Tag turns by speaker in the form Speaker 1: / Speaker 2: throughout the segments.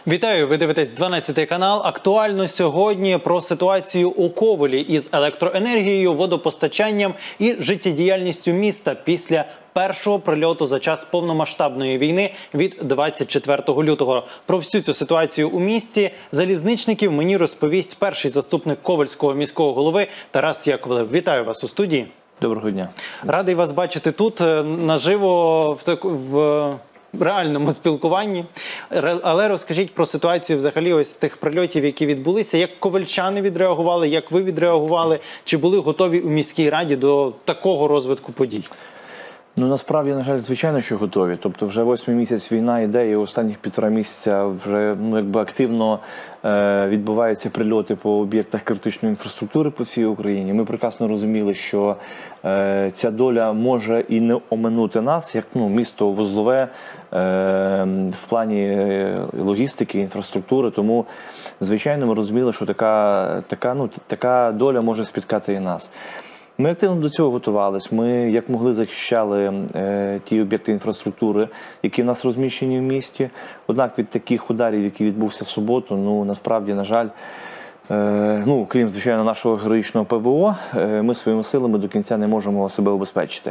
Speaker 1: Вітаю, ви дивитесь 12 канал. Актуально сьогодні про ситуацію у Ковелі із електроенергією, водопостачанням і життєдіяльністю міста після першого прильоту за час повномасштабної війни від 24 лютого. Про всю цю ситуацію у місті залізничників мені розповість перший заступник Ковельського міського голови Тарас Яковлев. Вітаю вас у студії.
Speaker 2: Доброго дня.
Speaker 1: Радий вас бачити тут наживо в реальному спілкуванні. Але розкажіть про ситуацію взагалі ось тих прильотів, які відбулися. Як ковельчани відреагували, як ви відреагували? Чи були готові у міській раді до такого розвитку подій?
Speaker 2: Ну, насправді, на жаль, звичайно, що готові. Тобто вже 8-й місяць війна йде, і останніх 1,5 місяця вже активно відбуваються прильоти по об'єктах критичної інфраструктури по всій Україні. Ми прекрасно розуміли, що ця доля може і не оминути нас, як місто вузлове в плані логістики, інфраструктури. Тому, звичайно, ми розуміли, що така доля може спіткати і нас. Ми активно до цього готувалися, ми як могли захищали ті об'єкти інфраструктури, які в нас розміщені в місті. Однак від таких ударів, які відбувся в суботу, насправді, на жаль, крім, звичайно, нашого героїчного ПВО, ми своїми силами до кінця не можемо себе убезпечити.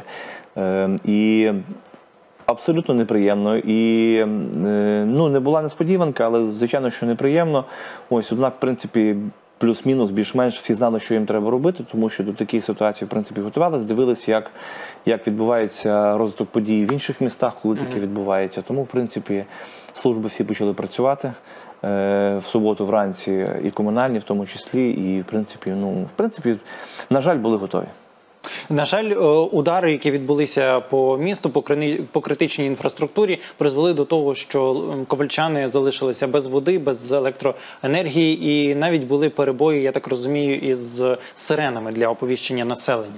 Speaker 2: І абсолютно неприємно. І не була несподіванка, але, звичайно, що неприємно. Однак, в принципі, плюс-мінус, більш-менш всі знали, що їм треба робити, тому що до таких ситуацій, в принципі, готувалися, дивилися, як відбувається розвиток подій в інших містах, коли таке відбувається. Тому, в принципі, служби всі почали працювати в суботу вранці, і комунальні в тому числі, і, в принципі, на жаль, були готові.
Speaker 1: На жаль, удари, які відбулися по місту, по критичній інфраструктурі, призвели до того, що ковельчани залишилися без води, без електроенергії і навіть були перебої, я так розумію, із сиренами для оповіщення населення.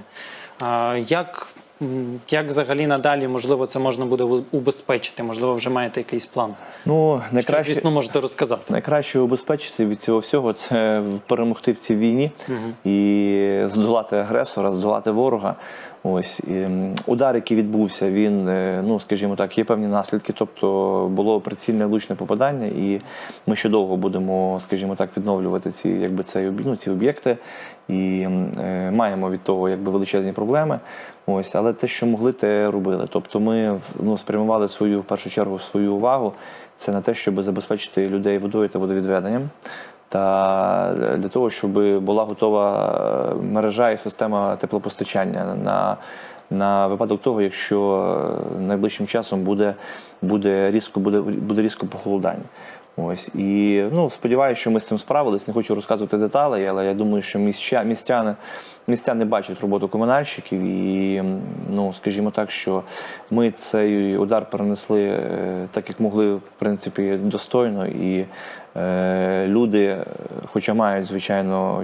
Speaker 1: Як взагалі надалі, можливо, це можна буде убезпечити? Можливо, вже маєте якийсь план?
Speaker 2: Найкраще,
Speaker 1: звісно, можете розказати.
Speaker 2: Найкраще убезпечити від цього всього – це перемогти в цій війні і здолати агресора, здолати ворога. Удар, який відбувся, він, скажімо так, є певні наслідки, тобто було прицільне влучне попадання, і ми ще довго будемо, скажімо так, відновлювати ці об'єкти, і маємо від того величезні проблеми. Але те, що могли, те робили. Тобто ми спрямували в першу чергу свою увагу це на те, щоб забезпечити людей водою та водовідведенням, та для того, щоб була готова мережа і система теплопостачання на випадок того, якщо найближчим часом буде різко похолодання. І сподіваюся, що ми з цим справились. Не хочу розказувати деталей, але я думаю, що містяни бачать роботу комунальщиків і, скажімо так, що ми цей удар перенесли так, як могли, в принципі, достойно. І люди, хоча мають, звичайно,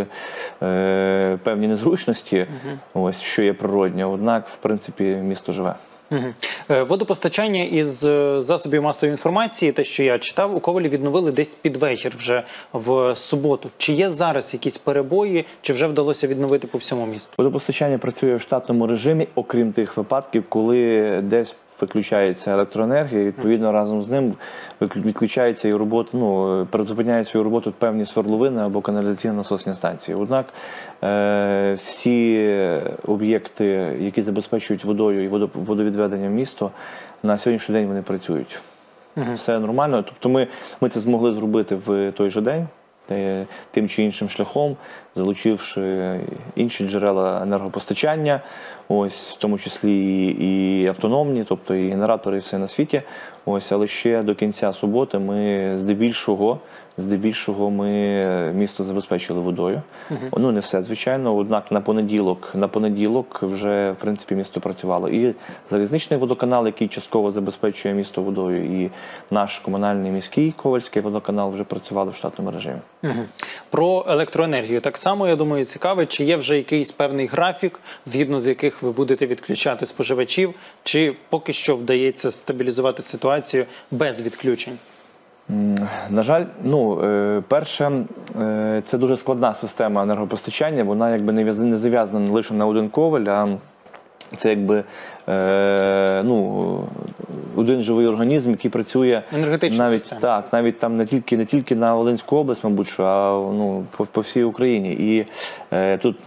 Speaker 2: певні незручності, що є природне, однак, в принципі, місто живе.
Speaker 1: Водопостачання із засобів масової інформації, те, що я читав, у Ковелі відновили десь під вечір вже в суботу. Чи є зараз якісь перебої, чи вже вдалося відновити по всьому місту? Водопостачання
Speaker 2: працює в штатному режимі, окрім тих випадків, коли десь виключається електроенергія, відповідно, разом з ним відключається і робота, призупиняють свою роботу певні свердловини або каналізаційно-насосні станції. Однак всі об'єкти, які забезпечують водою і водовідведенням місто, на сьогоднішній день вони працюють. Все нормально. Тобто ми це змогли зробити в той же день, тим чи іншим шляхом, залучивши інші джерела енергопостачання, в тому числі і автономні, тобто і генератори, і все на світі. Але ще до кінця суботи ми здебільшого ми місто забезпечили водою. Не все, звичайно, однак на понеділок вже, в принципі, місто працювало. І залізничний водоканал, який частково забезпечує місто водою, і наш комунальний міський Ковельський водоканал вже працювали в штатному режимі.
Speaker 1: Про електроенергію так само, я думаю, цікаво, чи є вже якийсь певний графік, згідно з яких ви будете відключати споживачів, чи поки що вдається стабілізувати ситуацію без відключень?
Speaker 2: На жаль, перше, це дуже складна система енергопостачання, вона не зав'язана лише на один Ковель, а це один живий організм, який працює
Speaker 1: Енергетична
Speaker 2: навіть
Speaker 1: система.
Speaker 2: так, навіть там не тільки на Волинську область, мабуть, що, а ну, по всій Україні. І тут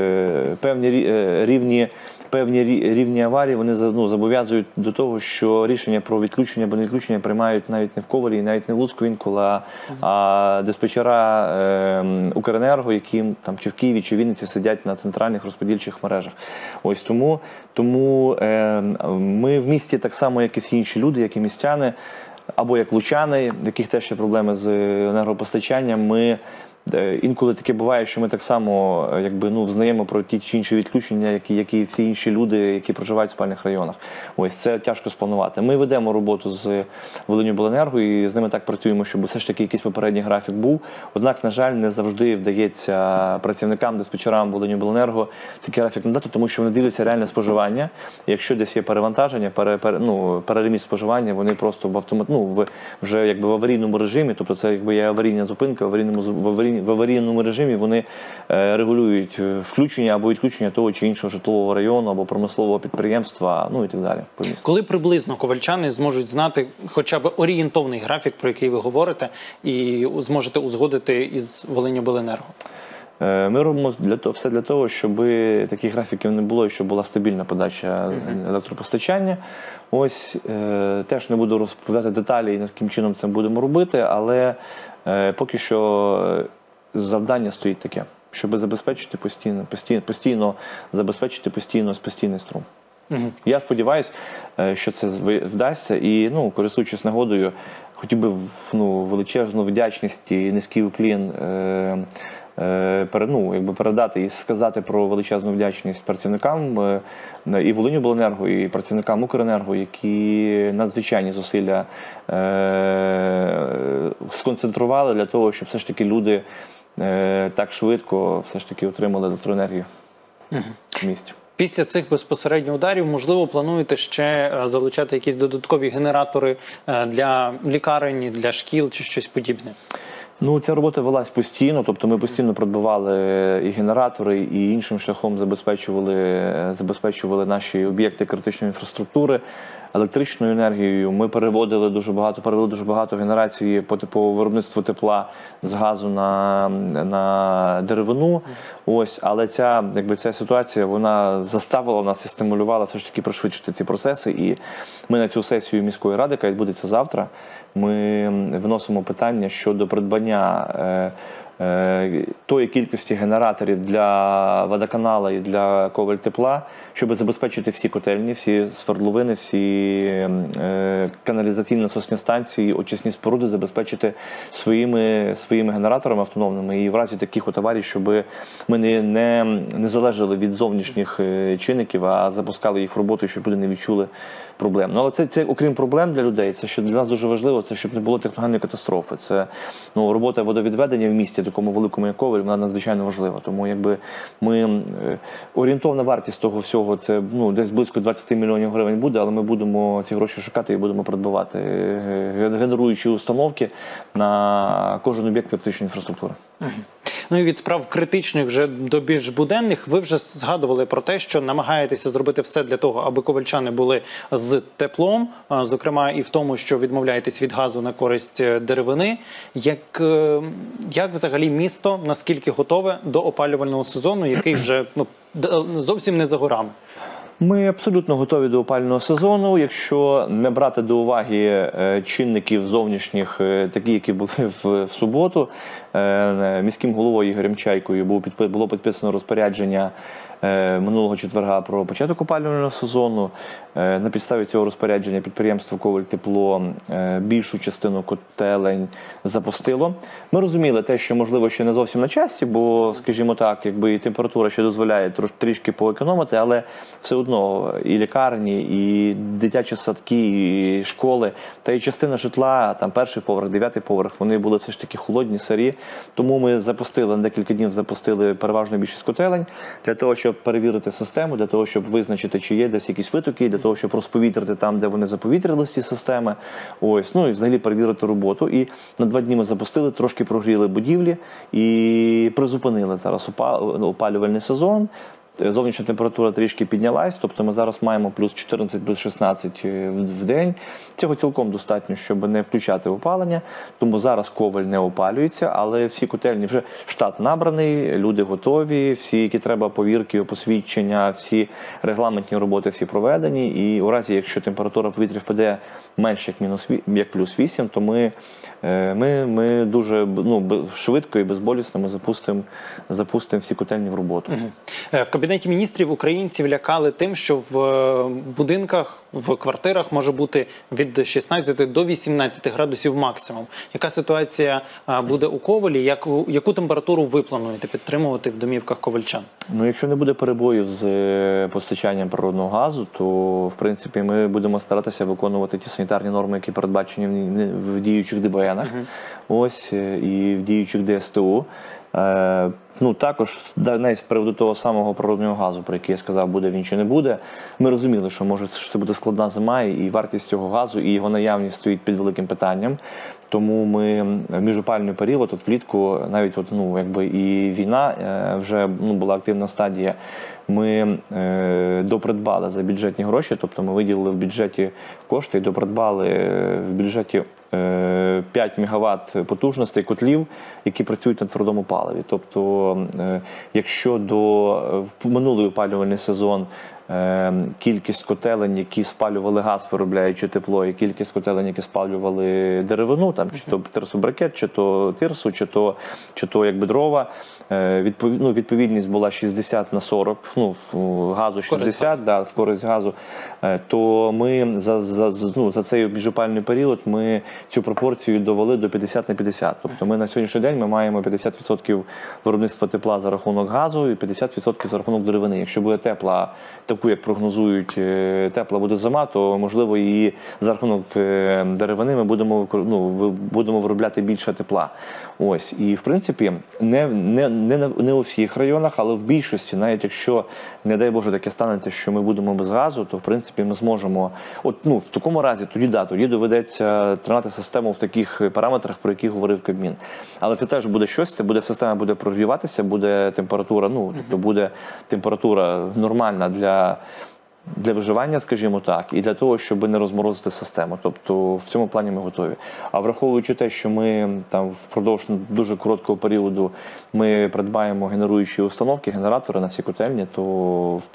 Speaker 2: певні рівні аварії, вони зобов'язують до того, що рішення про відключення або не відключення приймають навіть не в Ковелі, навіть не в Луцьку інколи, а диспетчера Укренерго, які там чи в Києві, чи в Вінниці сидять на центральних розподільчих мережах. Ось тому ми в місті так само, як і всі інші люди, як і містяни, або як лучани, в яких теж є проблеми з енергопостачанням, ми інколи таке буває, що ми так само взнаємо про ті чи інші відключення, як і всі інші люди, які проживають в спальних районах. Ось це тяжко спланувати. Ми ведемо роботу з Волиньобленерго і з ними так працюємо, щоб все ж таки якийсь попередній графік був. Однак, на жаль, не завжди вдається працівникам, диспетчерам Волиньобленерго такий графік надати, тому що вони дивляться реальне споживання. Якщо десь є перевантаження, переліміт споживання, вони просто вже в аварійному режимі, тобто це є аварійна зупинка, в аварійному режимі вони регулюють включення або відключення того чи іншого житлового району або промислового підприємства, ну і так далі.
Speaker 1: Коли приблизно ковальчани зможуть знати хоча б орієнтовний графік, про який ви говорите, і зможете узгодити із Волиньобленерго?
Speaker 2: Ми робимо все для того, щоб таких графіків не було і щоб була стабільна подача електропостачання. Ось теж не буду розповідати деталі, яким чином це будемо робити, але поки що завдання стоїть таке, щоб забезпечити постійно забезпечити постійний струм. Я сподіваюся, що це вдасться і, користуючись нагодою, хотів би величезну вдячність і низький уклін передати і сказати про величезну вдячність працівникам і Волиньобленерго, і працівникам Укренерго, які надзвичайні зусилля сконцентрували для того, щоб все ж таки люди так швидко все ж таки отримали електроенергію в місті.
Speaker 1: Після цих безпосередньо ударів, можливо, плануєте ще залучати якісь додаткові генератори для лікарень, для шкіл чи щось подібне?
Speaker 2: Ця робота велась постійно, тобто ми постійно придбавали і генератори, і іншим шляхом забезпечували наші об'єкти критичної інфраструктури електричною енергією. Ми перевели дуже багато генерації по виробництву тепла з газу на деревину. Ось, але ця ситуація, вона заставила нас і стимулювала все ж таки пришвидшити ці процеси. І ми на цю сесію міської ради, яка відбудеться завтра, ми виносимо питання щодо придбання тої кількості генераторів для водоканалу і для Ковальтепла, щоб забезпечити всі котельні, всі свердловини, всі каналізаційно-насосні станції, очисні споруди забезпечити своїми генераторами автономними. І в разі таких аварій, щоб ми не залежали від зовнішніх чинників, а запускали їх в роботу, щоб люди не відчули проблем. Але це окрім проблем для людей, це що для нас дуже важливо, це щоб не було техногенної катастрофи. Це робота водовідведення в місті, такому великому як Ковель, вона надзвичайно важлива. Тому орієнтовна вартість того всього, це десь близько 20 мільйонів гривень буде, але ми будемо ці гроші шукати і будемо придбавати генеруючі установки на кожен об'єкт критичної інфраструктури.
Speaker 1: І від справ критичних вже до більш буденних, ви вже згадували про те, що намагаєтеся зробити все для того, аби ковальчани були з теплом, зокрема і в тому, що відмовляєтесь від газу на користь деревини. Як взагалі місто, наскільки готове до опалювального сезону, який вже зовсім не за горами?
Speaker 2: Ми абсолютно готові до опалювального сезону, якщо не брати до уваги чинників зовнішніх, такі, які були в суботу. Міським головою Ігорем Чайкою було підписано розпорядження минулого четверга про початок опалювального сезону. На підставі цього розпорядження підприємство Ковальтепло більшу частину котелень запустило. Ми розуміли те, що можливо ще не зовсім на часі, бо, скажімо так, і температура ще дозволяє трішки поекономити, але все одно і лікарні, і дитячі садки, і школи, та і частина житла, там перший поверх, 9-й поверх, вони були все ж таки холодні, сирі. Тому ми на декілька днів запустили переважну більшість котелень для того, щоб перевірити систему, для того, щоб визначити, чи є десь якісь витоки, для того, щоб розповітрити там, де вони заповітрились, ці системи. Ось, і взагалі перевірити роботу. І на 2 дні ми запустили, трошки прогріли будівлі і призупинили зараз опалювальний сезон. зовнішня температура трішки піднялась, тобто ми зараз маємо плюс 14, плюс 16 в день. Цього цілком достатньо, щоб не включати опалення, тому зараз Ковель не опалюється, але всі котельні вже штат набраний, люди готові, всі, які треба повірки, посвідчення, всі регламентні роботи всі проведені, і у разі, якщо температура повітря впаде менше як плюс 8, то ми дуже швидко і безболісно ми запустимо всі котельні в роботу.
Speaker 1: В Кабінеті міністрів українців лякали тим, що в будинках, в квартирах може бути від 16 до 18 градусів максимум. Яка ситуація буде у Ковелі? Яку температуру ви плануєте підтримувати в домівках ковельчан?
Speaker 2: Ну, якщо не буде перебоїв з постачанням природного газу, то, в принципі, ми будемо старатися виконувати ті санітарні норми, які передбачені в діючих ДБНах, ось, і в діючих ДСТУ. Ну, також, навіть з приводу того самого природного газу, про який я сказав, буде він чи не буде, ми розуміли, що це буде складна зима, і вартість цього газу, і його наявність стоїть під великим питанням. Тому ми в міжопальний період, влітку, навіть і війна вже була активна стадія, ми допридбали за бюджетні гроші, тобто ми виділили в бюджеті кошти і допридбали в бюджеті 5 МВт потужностей котлів, які працюють на твердому паливі. Тобто, якщо в минулий опалювальний сезон кількість котелень, які спалювали газ, виробляючи тепло, і кількість котелень, які спалювали деревину, чи то тирсобрикет, чи то тирсу, чи то дрова, відповідність була 60 на 40, газу 60, в користь газу, то ми за цей міжопальний період ми цю пропорцію довели до 50 на 50. Тобто ми на сьогоднішній день ми маємо 50% виробництва тепла за рахунок газу і 50% за рахунок деревини. Якщо буде таку, як прогнозують, тепла буде зима, то, можливо, і за рахунок деревини ми будемо виробляти більше тепла. Ось. І, в принципі, не у всіх районах, але в більшості, навіть якщо, не дай Боже, таке станеться, що ми будемо без газу, то, в принципі, ми зможемо, в такому разі, тоді доведеться тримати систему в таких параметрах, про які говорив Кабмін. Але це теж буде щось, система буде прогріватися, буде температура, тобто буде температура нормальна для виживання, скажімо так, і для того, щоб не розморозити систему. Тобто в цьому плані ми готові. А враховуючи те, що ми впродовж дуже короткого періоду ми придбаємо генеруючі установки, генератори на всі котельні, то в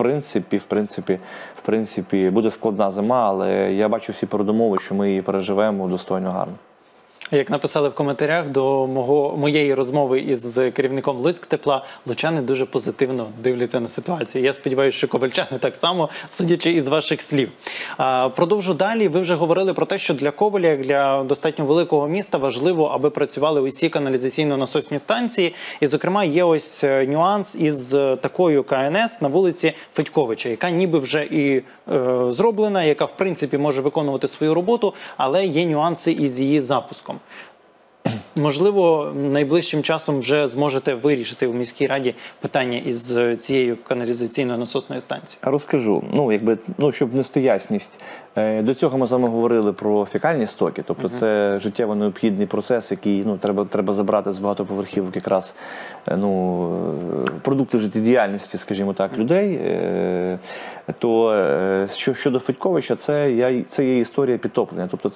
Speaker 2: принципі буде складна зима, але я бачу всі передумови, що ми її переживемо достойно, гарно.
Speaker 1: Як написали в коментарях до моєї розмови із керівником Луцьктепла, лучани дуже позитивно дивляться на ситуацію. Я сподіваюся, що ковельчани так само, судячи із ваших слів. Продовжу далі. Ви вже говорили про те, що для Ковеля, як для достатньо великого міста, важливо, аби працювали усі каналізаційно-насосні станції. І, зокрема, є ось нюанс із такою КНС на вулиці Федьковича, яка ніби вже і зроблена, яка, в принципі, може виконувати свою роботу, але є нюанси із її запуском. Можливо, найближчим часом вже зможете вирішити у міській раді питання із цією каналізаційною насосною станцією?
Speaker 2: Розкажу. Щоб внести ясність. До цього ми з вами говорили про фекальні стоки. Тобто це життєво необхідний процес, який треба забрати з багатоповерхівок якраз продукти життєдіяльності, людей. То щодо Федьковича, це є історія підтоплення. Тобто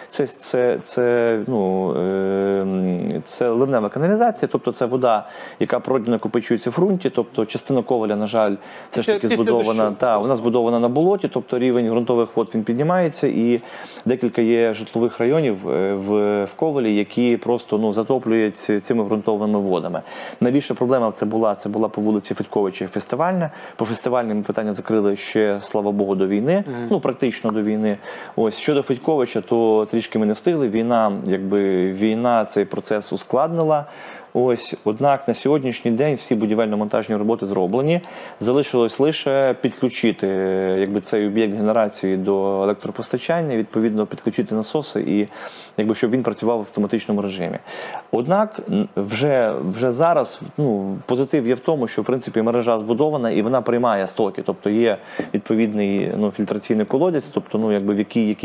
Speaker 2: це ливнева каналізація, тобто це вода, яка пройдено накопичується в ґрунті, тобто частина Ковеля, на жаль, все ж таки збудована, вона збудована на болоті, тобто рівень ґрунтових вод він піднімається, і декілька є житлових районів в Ковелі, які просто затоплюють цими ґрунтовими водами. Найбільша проблема це була по вулиці Федьковича і Фестивальна. По Фестивальній ми питання закрили ще, слава Богу, до війни, практично до війни. Ось, щодо Федьковича, то трішки ми не встигли. Війна цей процес ускладнила. Ось, однак на сьогоднішній день всі будівельно-монтажні роботи зроблені. Залишилось лише підключити цей об'єкт генерації до електропостачання, відповідно підключити насоси і щоб він працював в автоматичному режимі. Однак вже зараз позитив є в тому, що в принципі мережа збудована і вона приймає стоки, тобто є відповідний фільтраційний колодязь, тобто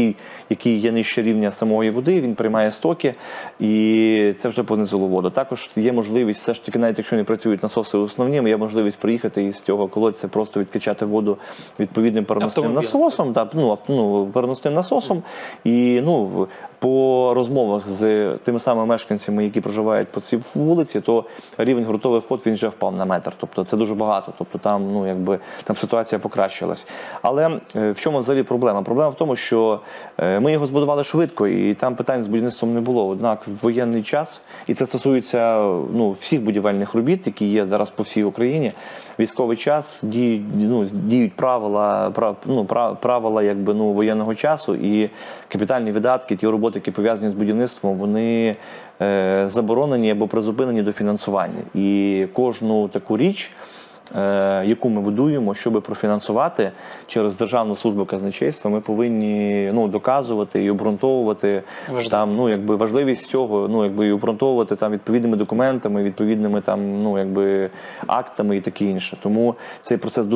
Speaker 2: який є нижче рівня самої води, він приймає стоки і це вже понизило воду. Також є можливість, все ж таки, навіть якщо не працюють насоси основні, є можливість приїхати і з цього колодця просто відкачати воду відповідним переносним насосом, переносним насосом. І по розмовах з тими самими мешканцями, які проживають по цій вулиці, то рівень ґрунтових вод він вже впав на метр. Тобто це дуже багато. Тобто там ситуація покращилась. Але в чому взагалі проблема? Проблема в тому, що ми його збудували швидко, і там питань з будівництвом не було. Однак в воєнний час, і це стосується всіх будівельних робіт, які є зараз по всій Україні, військовий час діють правила воєнного часу, і капітальні видатки, ті роботи, які пов'язані з будівництвом, вони заборонені або призупинені до фінансування. І кожну таку річ, яку ми будуємо, щоб профінансувати через Державну службу казначейства, ми повинні доказувати і обґрунтовувати важливість цього, і обґрунтовувати відповідними документами, відповідними актами і таке інше. Тому цей процес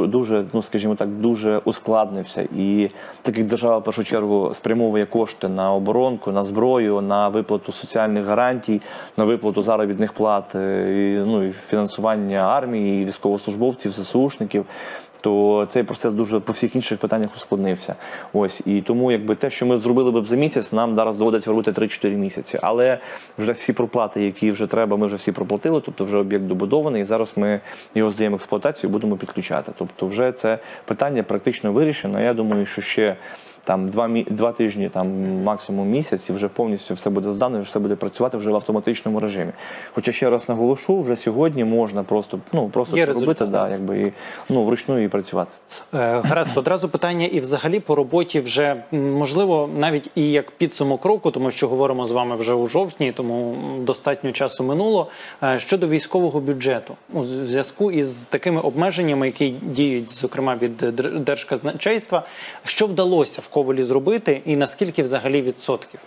Speaker 2: дуже ускладнився. І так як держава в першу чергу спрямовує кошти на оборонку, на зброю, на виплату соціальних гарантій, на виплату заробітних плат, і фінансування армії, військовослужбовців, ЗСУшників, то цей процес дуже по всіх інших питаннях ускладнився. І тому те, що ми зробили б за місяць, нам зараз доводиться робити 3-4 місяці. Але вже всі проплати, які вже треба, ми вже всі проплатили, тобто вже об'єкт добудований, і зараз ми його здаємо в експлуатацію і будемо підключати. Тобто вже це питання практично вирішено. Я думаю, що ще 2 тижні, максимум місяць, і вже повністю все буде здано, і все буде працювати вже в автоматичному режимі. Хоча, ще раз наголошу, вже сьогодні можна просто це робити, вручну і працювати.
Speaker 1: Гаразд, одразу питання і взагалі по роботі вже, можливо, навіть і як підсумок року, тому що говоримо з вами вже у жовтні, тому достатньо часу минуло. Щодо військового бюджету, у зв'язку із такими обмеженнями, які діють, зокрема, від Держказначейства, що вдалося в Ковелі зробити і наскільки взагалі відсотків?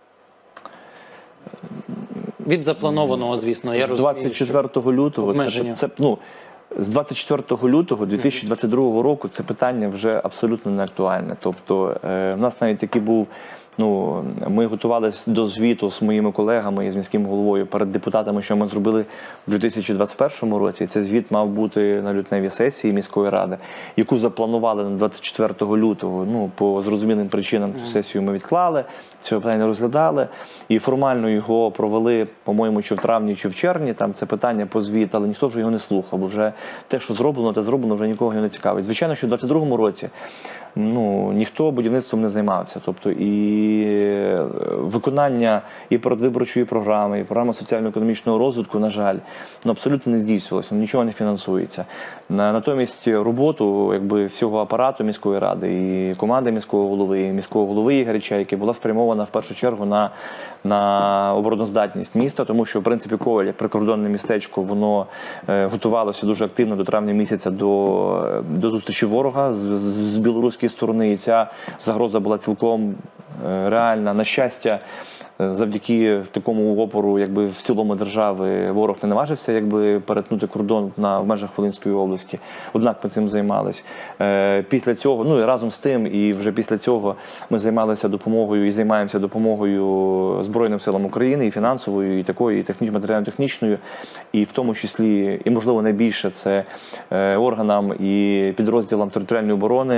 Speaker 1: Від запланованого, звісно, я розумію.
Speaker 2: З 24 лютого, з 24 лютого 2022 року це питання вже абсолютно не актуальне. Тобто в нас навіть такий був, ми готувалися до звіту з моїми колегами і з міським головою перед депутатами, що ми зробили в 2021 році. Цей звіт мав бути на лютневій сесії міської ради, яку запланували на 24 лютого. По зрозумілим причинам цю сесію ми відклали, цього питання не розглядали. І формально його провели, по-моєму, чи в травні, чи в червні. Там це питання по звіт, але ніхто вже його не слухав. Вже те, що зроблено, те зроблено, вже нікого не цікавить. Звичайно, що в 2022 році ніхто будівництвом не займався. Тобто і виконання і передвиборчої програми, і програми соціально-економічного розвитку, на жаль, абсолютно не здійснювалося, нічого не фінансується. Натомість роботу всього апарату міської ради і команди міського голови Ігоряча, яка була спрямована в першу чергу на обороноздатність міста, тому що, в принципі, Ковель, як прикордонне містечко, воно готувалося дуже активно до травня місяця до зустрічі ворога з білоруської сторони, і ця загроза була цілком реальна. На щастя, завдяки такому опору, в цілому держави, ворог не наважився, перетнути кордон в межах Волинської області. Однак ми цим займалися. Після цього, і разом з тим, і вже після цього ми займалися допомогою і займаємося допомогою Збройним силам України, і фінансовою, і такою, і матеріально-технічною, і в тому числі, і можливо найбільше, це органам і підрозділам територіальної оборони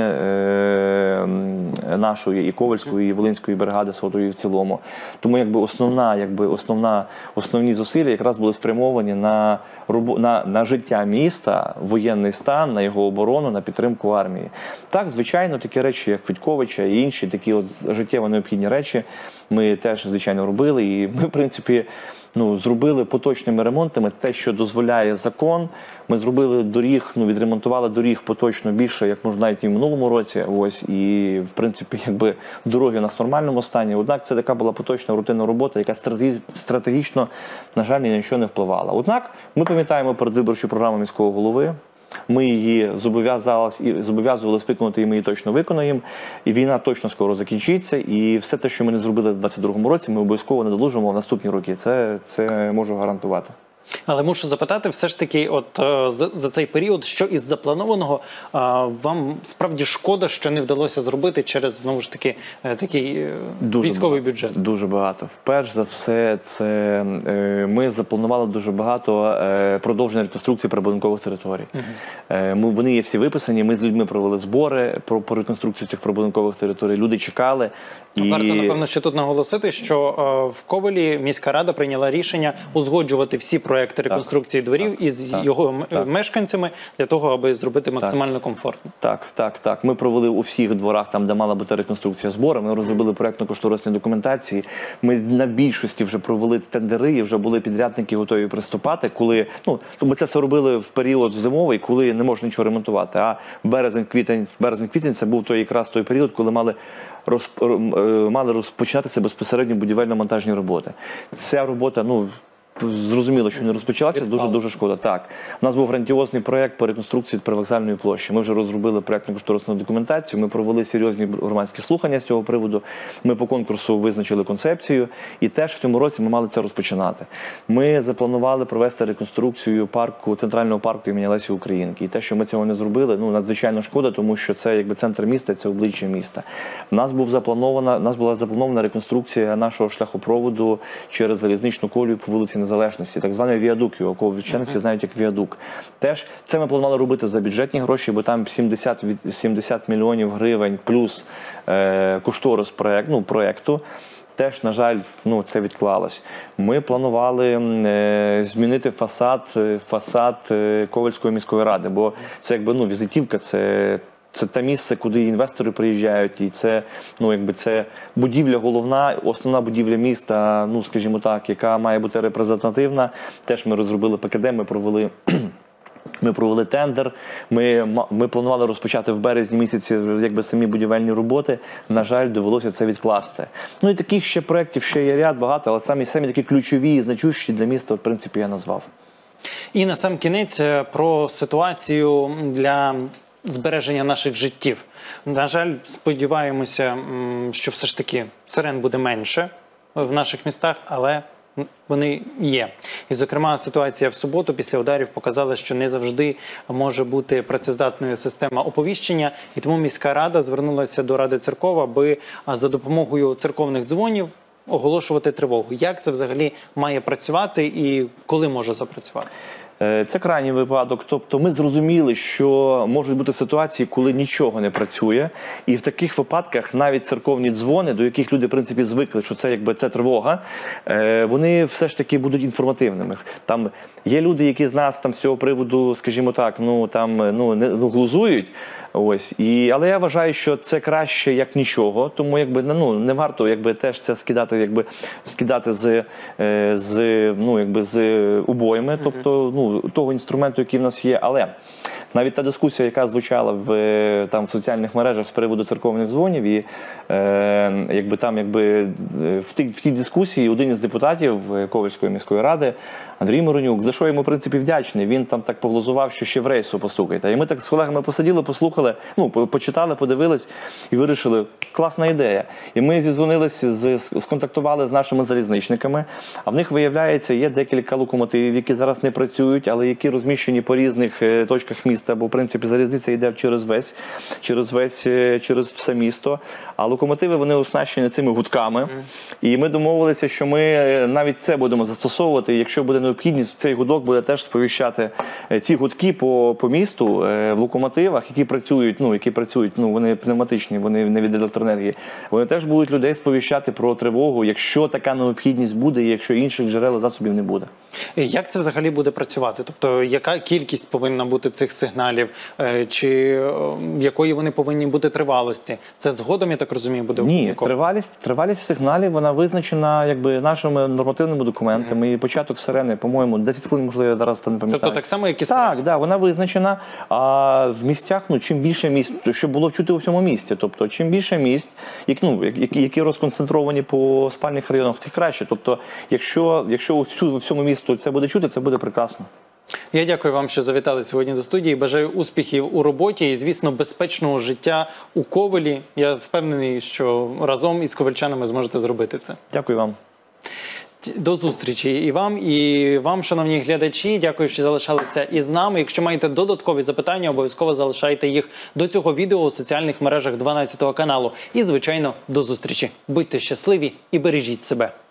Speaker 2: нашої, і Ковельської, і Волинської бригади СОТу, і в цілому. Тому основні зусилля якраз були спрямовані на життя міста, воєнний стан, на його оборону, на підтримку армії. Так, звичайно, такі речі, як Федьковича і інші такі життєво необхідні речі ми теж, звичайно, робили. І ми, в принципі, зробили поточними ремонтами те, що дозволяє закон. Ми зробили доріг, відремонтували доріг поточно більше, як можна навіть і в минулому році. І, в принципі, дороги у нас в нормальному стані. Однак це така була поточна рутинна робота, яка стратегічно, на жаль, ні на що не впливала. Однак ми пам'ятаємо передвиборчу програму міського голови. Ми її зобов'язувалися виконати, і ми її точно виконаємо. І війна точно скоро закінчиться. І все те, що ми не зробили в 2022 році, ми обов'язково не долужимо в наступні роки. Це можу гарантувати.
Speaker 1: Але мушу запитати, все ж таки, от за цей період, що із запланованого вам справді шкода, що не вдалося зробити через, знову ж таки, такий військовий бюджет?
Speaker 2: Дуже багато. Вперше за все, це ми запланували дуже багато продовження реконструкції прибудинкових територій. Вони є всі виписані, ми з людьми провели збори по реконструкції цих прибудинкових територій, люди чекали.
Speaker 1: Варто, напевно, ще тут наголосити, що в Ковелі міська рада прийняла рішення узгоджувати всі проекти реконструкції дворів із його мешканцями для того, аби зробити максимально комфортно.
Speaker 2: Так. Ми провели у всіх дворах, там, де мала бути реконструкція, збори. Ми розробили проєктно-кошторисні документації. Ми на більшості вже провели тендери і вже були підрядники готові приступати, коли, ми це все робили в період зимовий, коли не можна нічого ремонтувати. А березень-квітень це був якраз той період, коли мали розпочатися безпосередньо будівельно-монтажні роботи. Ця робота, зрозуміло, що не розпочалася, дуже шкода. Так. У нас був грандіозний проєкт по реконструкції привокзальної площі. Ми вже розробили проєктно-кошторисну документацію, ми провели серйозні громадські слухання з цього приводу, ми по конкурсу визначили концепцію, і теж в цьому році ми мали це розпочинати. Ми запланували провести реконструкцію центрального парку імені Лесі Українки. І те, що ми цього не зробили, надзвичайно шкода, тому що це центр міста, це обличчя міста. У нас була запланована реконструкція нашого шляхопроводу через залізничну колію по вулиці Незалежності, так званий віадук, його вчені всі знають як віадук. Теж це ми планували робити за бюджетні гроші, бо там 70 мільйонів гривень плюс кошторис проєкту. Теж, на жаль, це відклалось. Ми планували змінити фасад Ковельської міської ради, бо це візитівка, це те місце, куди інвестори приїжджають, і це, це будівля головна, основна будівля міста, скажімо так, яка має бути репрезентативна. Теж ми розробили ПКД, ми провели тендер, ми планували розпочати в березні місяці самі будівельні роботи. На жаль, довелося це відкласти. І таких ще проєктів ще є ряд багато, але самі такі ключові і значущі для міста, в принципі, я назвав.
Speaker 1: І на сам кінець про ситуацію для збереження наших життів. На жаль, сподіваємося, що все ж таки сирен буде менше в наших містах, але вони є. І, зокрема, ситуація в суботу після ударів показала, що не завжди може бути працездатною система оповіщення, і тому міська рада звернулася до Ради церков, аби за допомогою церковних дзвонів оголошувати тривогу. Як це взагалі має працювати і коли може запрацювати?
Speaker 2: Це крайній випадок. Тобто ми зрозуміли, що можуть бути ситуації, коли нічого не працює. І в таких випадках навіть церковні дзвони, до яких люди, в принципі, звикли, що це це тривога, вони все ж таки будуть інформативними. Там є люди, які з нас з цього приводу, скажімо так, глузують. Але я вважаю, що це краще, як нічого. Тому не варто теж це скидати з убоями, тобто того інструменту, який в нас є. Але навіть та дискусія, яка звучала в соціальних мережах з приводу церковних дзвонів, і в тій дискусії один із депутатів Ковельської міської ради, Андрій Миронюк, за що йому, в принципі, вдячний, він там так поглузував, що ще в рейсу постукайте. І ми так з колегами посиділи, послухали, почитали, подивились і вирішили, класна ідея. І ми зідзвонилися, сконтактували з нашими залізничниками, а в них, виявляється, є декілька локомотивів, які зараз не працюють, але які розміщені по різних точках міста, бо, в принципі, залізниця йде через все місто. А локомотиви, вони оснащені цими гудками. І ми домовилися, що ми навіть це будемо застосовувати, якщо буде необхідність, цей гудок буде теж сповіщати ці гудки по місту в локомотивах, які працюють, вони пневматичні, вони не від електроенергії. Вони теж будуть людей сповіщати про тривогу, якщо така необхідність буде, і якщо інших джерел і засобів не буде.
Speaker 1: Як це взагалі буде працювати? Тобто, яка кількість повинна бути цих сигналів? Чи якої вони повинні бути тривалості? Це згодом, я так розумію, буде?
Speaker 2: Ні, тривалість сигналів, вона визначена нашими нормативними документами. І початок сирени, по-моєму, 10 хвилин, можливо, я зараз не пам'ятаю.
Speaker 1: Тобто так само, як і сирени?
Speaker 2: Так, вона визначена. А в місцях, чим більше місць, щоб було вчути у всьому місті. Тобто, чим більше місць, які розконцентровані по спальних районах, тим краще. Тобто, якщо у всьому місту це буде чути, це буде прекрасно.
Speaker 1: Я дякую вам, що завітали сьогодні до студії. Бажаю успіхів у роботі і, звісно, безпечного життя у Ковелі. Я впевнений, що разом із ковельчанами зможете зробити це.
Speaker 2: Дякую вам.
Speaker 1: До зустрічі і вам, шановні глядачі. Дякую, що залишалися із нами. Якщо маєте додаткові запитання, обов'язково залишайте їх до цього відео у соціальних мережах 12 каналу. І, звичайно, до зустрічі. Будьте щасливі і бережіть себе.